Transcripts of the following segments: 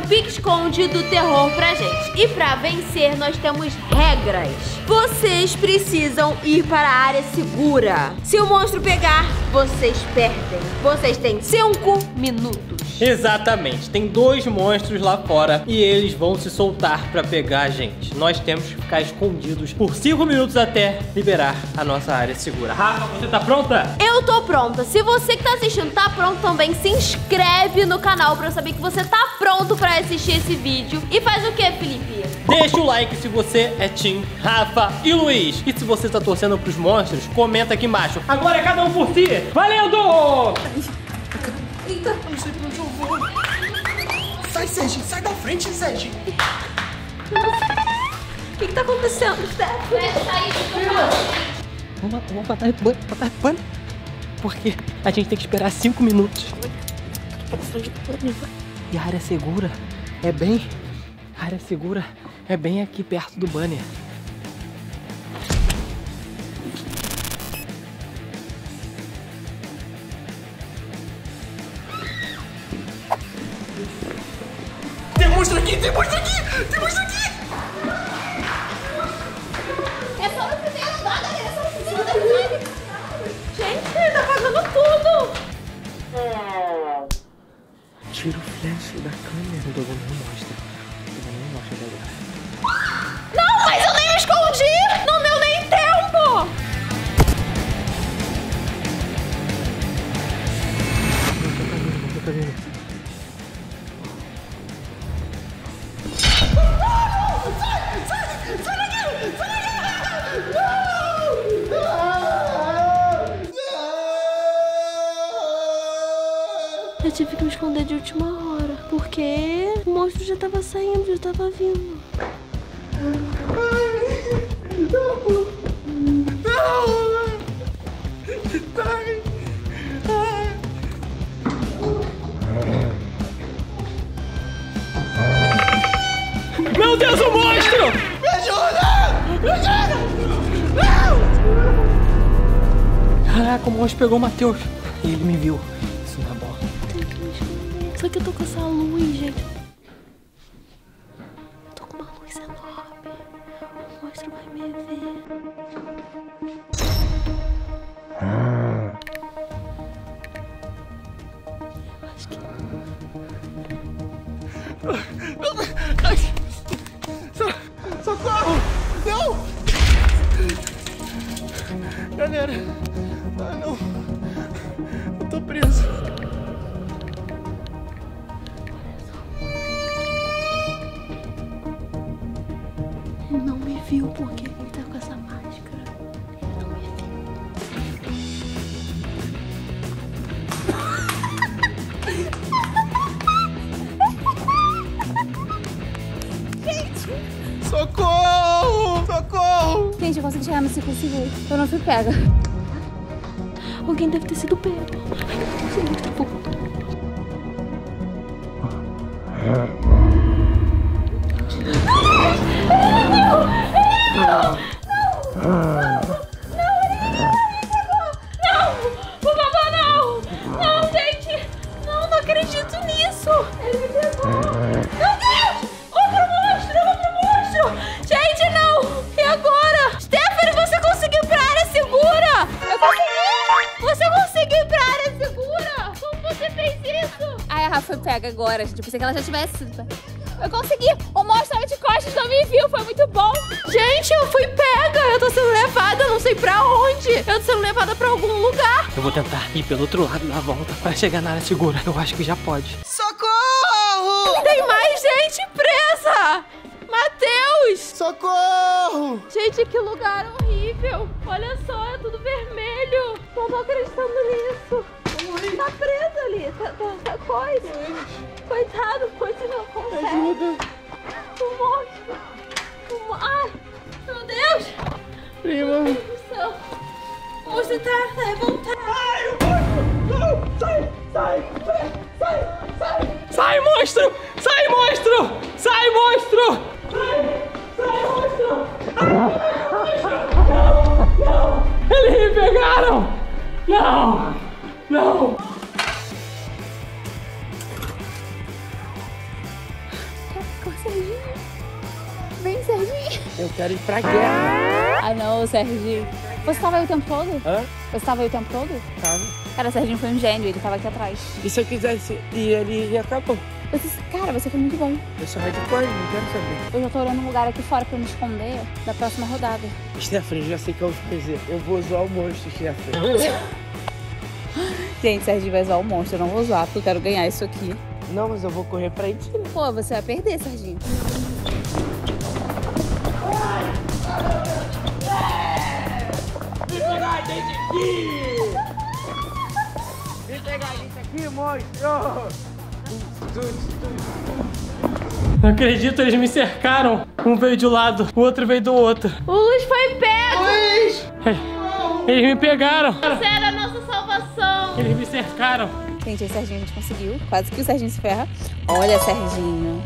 pique-esconde do terror pra gente. E pra vencer, nós temos regras. Vocês precisam ir para a área segura. Se o monstro pegar, vocês perdem. Vocês têm 5 minutos. Exatamente, tem 2 monstros lá fora e eles vão se soltar pra pegar a gente. Nós temos que ficar escondidos por 5 minutos até liberar a nossa área segura. Rafa, você tá pronta? Eu tô pronta. Se você que tá assistindo tá pronto também, se inscreve no canal pra eu saber que você tá pronto pra assistir esse vídeo. E faz o que, Felipe? Deixa o like se você é Team Rafa e Luiz. E se você tá torcendo pros monstros, comenta aqui embaixo. Agora é cada um por si. Valendo! Eita. Eu não sei pra onde eu vou. Sai, Sergi. Sai da frente, Sergi. O que tá acontecendo, Steph? Vamos botar pano. Porque a gente tem que esperar 5 minutos. E a área segura é bem... A área segura é bem aqui perto do banner. Tem monstro aqui, tem monstro aqui, tem monstro aqui. É só no primeiro andar, galera. É só no primeiro andar. Gente, ele tá pagando tudo. Tira o flash da câmera. Não mostra. Não mostra agora. Não, mas eu nem me escondi. Não deu nem tempo. Não tô vendo. Eu tive que me esconder de última hora, porque o monstro já tava saindo, já tava vindo. Meu Deus, o monstro! Me ajuda! Me ajuda! Não! Caraca, o monstro pegou o Matheus. E ele me viu. Isso não é bom. Tenho que me esconder. Só que eu tô com essa luz, gente. Eu tô com uma luz enorme. O monstro vai me ver. Eu acho que... Socorro! Não! Galera! Ah, não! Eu tô preso! Ele não me viu porque ele tá com essa máscara. Ele não me viu. Socorro! Socorro! Gente, eu consegui chegar no ciclo seguro. Eu não fui pega. Alguém deve ter sido pego. Ai, não sei onde tá voltando. Por favor, não! Não, gente! Não acredito nisso! Ele me pegou! Meu Deus! Outro monstro! Gente, não! E agora? Stephanie, você conseguiu ir pra área segura! Eu consegui! Você conseguiu ir pra área segura? Como você fez isso? Ai, a Rafa foi pega agora, gente. Eu pensei que ela já tivesse sido pega. Eu consegui! O monstro tava de costas, não me viu, foi muito bom! Gente, eu fui pega! Eu tô sendo levada, eu não sei pra onde! Eu tô sendo levada pra algum lugar! Eu vou tentar ir pelo outro lado da volta pra chegar na área segura. Eu acho que já pode. Socorro! Tem mais gente presa! Matheus! Socorro! Gente, que lugar horrível! Olha só, é tudo vermelho! Não tô acreditando nisso! Tá preso ali, tá coisa! Coitado, você não consegue! Ajuda! O monstro! Ai, meu Deus! Prima! Meu Deus do céu! O monstro tá revoltado! Ai, o monstro! Não! Sai! Sai! Sai! Sai! Sai, monstro! Sai, monstro! Sai, monstro! Sai, monstro! Eles me pegaram! Não! Não! Serginho. Vem, Serginho. Eu quero ir pra guerra. Ah, não, Serginho. Você tava aí o tempo todo? Hã? Você tava aí o tempo todo? Tava. Cara, o Serginho foi um gênio, ele tava aqui atrás. E se eu quisesse ir ali e acabou? Cara, você foi muito bom. Eu sou hardcore, não quero saber. Eu já tô olhando um lugar aqui fora pra me esconder da próxima rodada. Stephanie, já sei o que eu vou fazer. Eu vou zoar o monstro, Stephanie. Gente, Serginho vai zoar o monstro. Eu não vou zoar porque eu quero ganhar isso aqui. Não, mas eu vou correr pra ir. Pô, você vai perder, Serginho. Vem pegar a gente aqui! Vem pegar a gente aqui, monstro! Não acredito, eles me cercaram. Um veio de um lado, o outro veio do outro. O Luiz foi pego! Luiz! Eles me pegaram. Você era a nossa salvação! Eles me cercaram. Gente, aí Serginho a gente conseguiu. Quase que o Serginho se ferra. Olha, Serginho.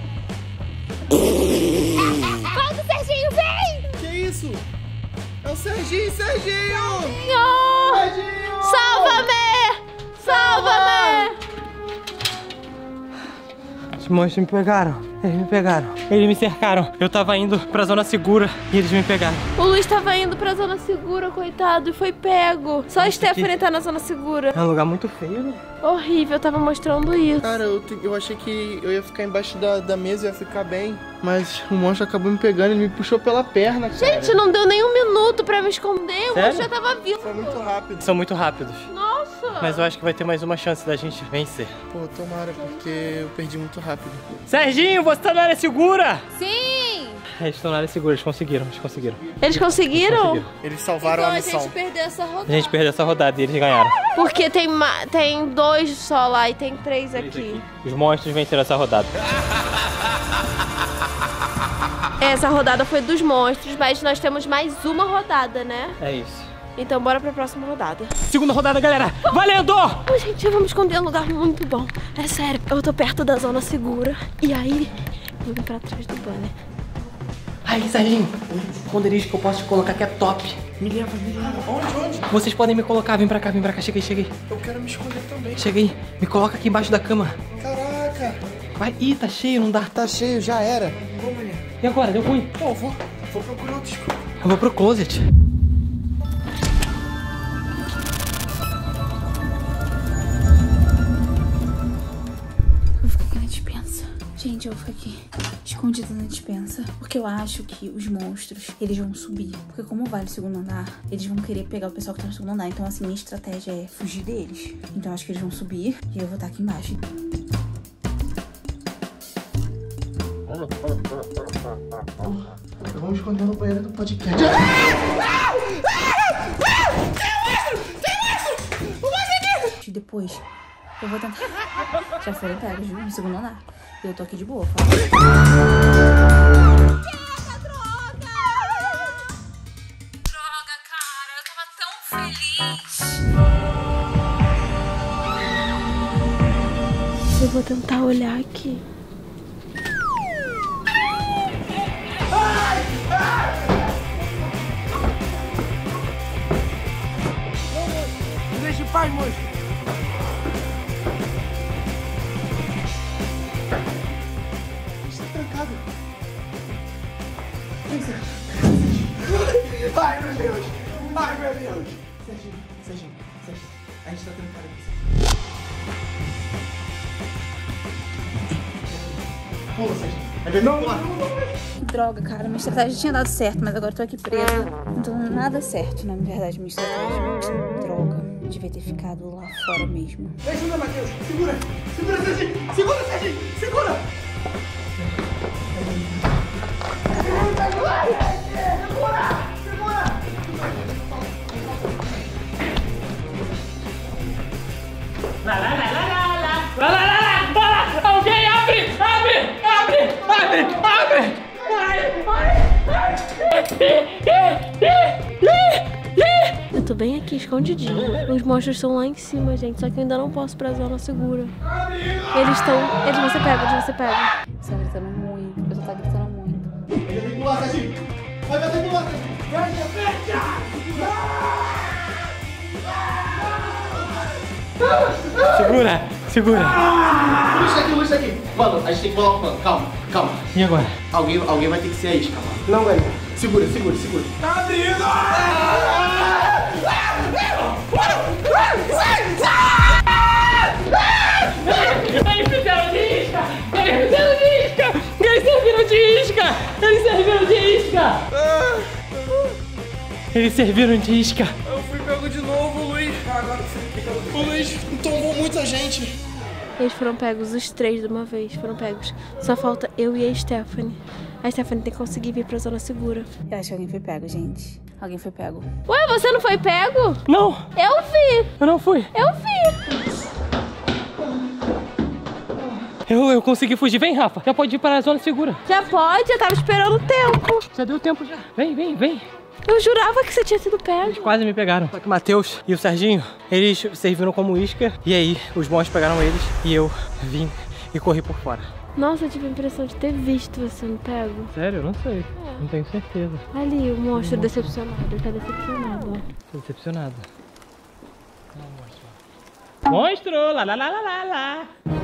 Volta, Serginho, vem! Que isso? É o Serginho, Serginho! Senhor! Salva-me! Salva-me! Os monstros me pegaram. Eles me pegaram. Eles me cercaram. Eu tava indo pra zona segura e eles me pegaram. O Luiz tava indo pra zona segura, coitado, e foi pego. Só a Stephanie tá na zona segura. É um lugar muito feio, né? Horrível, tava mostrando isso. Cara, eu achei que eu ia ficar embaixo da mesa e ia ficar bem. Mas o monstro acabou me pegando e me puxou pela perna, cara. Gente, não deu nem um minuto pra me esconder. O Sério? monstro já tava vivo. Foi muito rápido. São muito rápidos. Nossa! Mas eu acho que vai ter mais uma chance da gente vencer. Pô, tomara, porque eu perdi muito rápido. Serginho, você tá na área segura? Sim! Eles estão na área segura, eles conseguiram. Eles conseguiram? Eles salvaram Então a a missão. gente perdeu essa rodada. A gente perdeu essa rodada e eles ganharam. Porque tem 2 só lá e tem 3 aqui. Os monstros venceram essa rodada. Essa rodada foi dos monstros, mas nós temos mais uma rodada, né? É isso. Então bora pra próxima rodada. Segunda rodada, galera. Valendo! Ô, gente, vamos esconder um lugar muito bom. É sério, eu tô perto da zona segura. E aí, eu vim pra trás do banner. Aí, Serginho, esconderijo que eu posso te colocar que é top. Me leva. Onde? Vocês podem me colocar, vem pra cá, cheguei. Eu quero me esconder também. Cheguei, me coloca aqui embaixo da cama. Caraca. Vai, ih, tá cheio, não dá. Tá cheio, já era. Pô, mané. E agora, deu ruim? Pô, vou procurar outro escuro. Eu vou pro closet. Eu vou ficar aqui na dispensa. Gente, eu vou ficar aqui escondida na dispensa. Porque eu acho que os monstros, eles vão subir. Porque como vale o segundo andar, eles vão querer pegar o pessoal que tá no segundo andar. Então, assim, minha estratégia é fugir deles. Então, eu acho que eles vão subir e eu vou estar aqui embaixo. Eu vou me esconder no banheiro do podcast. E depois, eu vou tentar... Já foram pegos, viu? No segundo andar. E eu tô aqui de boa. Droga, cara, eu tava tão feliz. Eu vou tentar olhar aqui. Me deixa em paz, monstro! Está trancado. Ai, meu Deus! Ai, meu Deus! Serginho. A gente tá trancado aqui. Pula, Serginho. Droga, cara, minha estratégia tinha dado certo, mas agora eu tô aqui presa. Não tô dando nada certo, na verdade, minha estratégia. Droga, devia ter ficado lá fora mesmo. Ajuda, Matheus! Segura, Serginho! Segura, Serginho! Segura! Alguém abre! Eu tô bem aqui, escondidinho. Os monstros estão lá em cima, gente. Só que eu ainda não posso ir pra zona segura. Eles vão ser pegos, Você tá gritando muito, o pessoal tá gritando muito. Vai ter que pular, Serginho. Vai ter que pular, Serginho. Segura. Luz aqui. Mano, a gente tem que bolar um plano. Calma, calma. E agora? Alguém vai ter que ser a isca, mano. Não vai. Segura. Tá abrindo! Eles fizeram de isca! Eles serviram de isca! Eles serviram de isca! Eu fui pego de novo, Luiz. O Luiz tombou muita gente. Eles foram pegos, os 3 de uma vez foram pegos. Só falta eu e a Stephanie. A Stephanie tem que conseguir vir pra zona segura. Eu acho que alguém foi pego, gente. Alguém foi pego. Ué, você não foi pego? Não! Eu vi! Eu não fui! Eu vi! Eu consegui fugir. Vem, Rafa. Já pode ir para a zona segura. Já pode, eu tava esperando o tempo. Já deu tempo já. Vem. Eu jurava que você tinha sido pego. Quase me pegaram. Só que o Matheus e o Serginho, eles serviram como isca. E aí, os monstros pegaram eles. E eu vim e corri por fora. Nossa, eu tive a impressão de ter visto você sendo pego. Sério? Eu não sei. Não tenho certeza. Ali, o monstro decepcionado. Ele tá decepcionado, ó. Tô decepcionado. Monstro! Lá!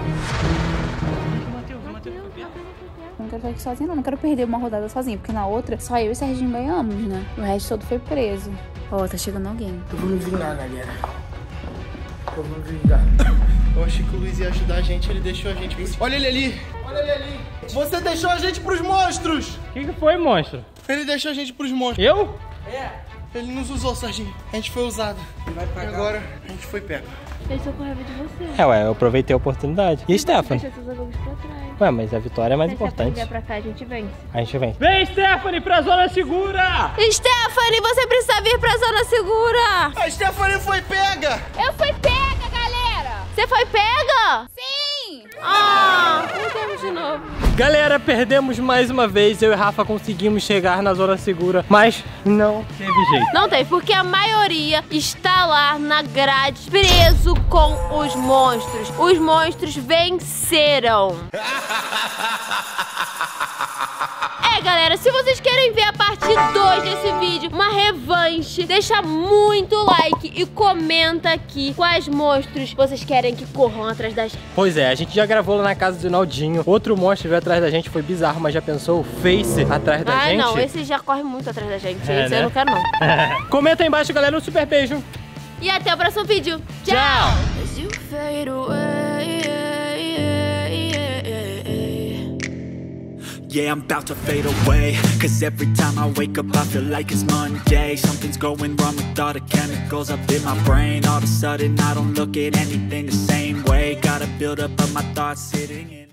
Eu não quero ficar aqui sozinha, não. Não quero perder uma rodada sozinha, porque na outra só eu e o Serginho ganhamos, né? O resto todo foi preso. Ó, tá chegando alguém. Eu vou me vingar, galera. Eu vou me vingar. Eu achei que o Luiz ia ajudar a gente, ele deixou a gente. Olha ele ali! Você deixou a gente pros monstros! O que foi, monstro? Ele deixou a gente pros monstros. Eu? Ele nos usou, Serginho. A gente foi usado. E agora a gente foi pego. Eles estão com raiva de você. Ué, eu aproveitei a oportunidade. E Stephanie? Deixa seus amigos pra trás. Ué, mas a vitória é mais Se a Stephanie importante. vier pra cá, a gente vence. A gente vem. Vem, Stephanie, pra zona segura! Stephanie, você precisa vir pra zona segura! A Stephanie foi pega! Eu fui pega, galera! Você foi pega? Sim! Ah, perdemos de novo. Galera, perdemos mais uma vez. Eu e Rafa conseguimos chegar na zona segura, mas não teve jeito. Não tem, porque a maioria está lá na grade, preso com os monstros. Os monstros venceram. Galera, se vocês querem ver a parte 2 desse vídeo, uma revanche, deixa muito like e comenta aqui quais monstros vocês querem que corram atrás da gente. Pois é, a gente já gravou lá na casa do Naldinho. Outro monstro veio atrás da gente, foi bizarro, mas já pensou o Face atrás da gente? Ah, não, esse já corre muito atrás da gente. É, Esse né? eu não quero, não. Comenta aí embaixo, galera, um super beijo. E até o próximo vídeo. Tchau! Yeah, I'm about to fade away, 'cause every time I wake up I feel like it's Monday. Something's going wrong with all the chemicals up in my brain. All of a sudden I don't look at anything the same way. Gotta build up of my thoughts sitting in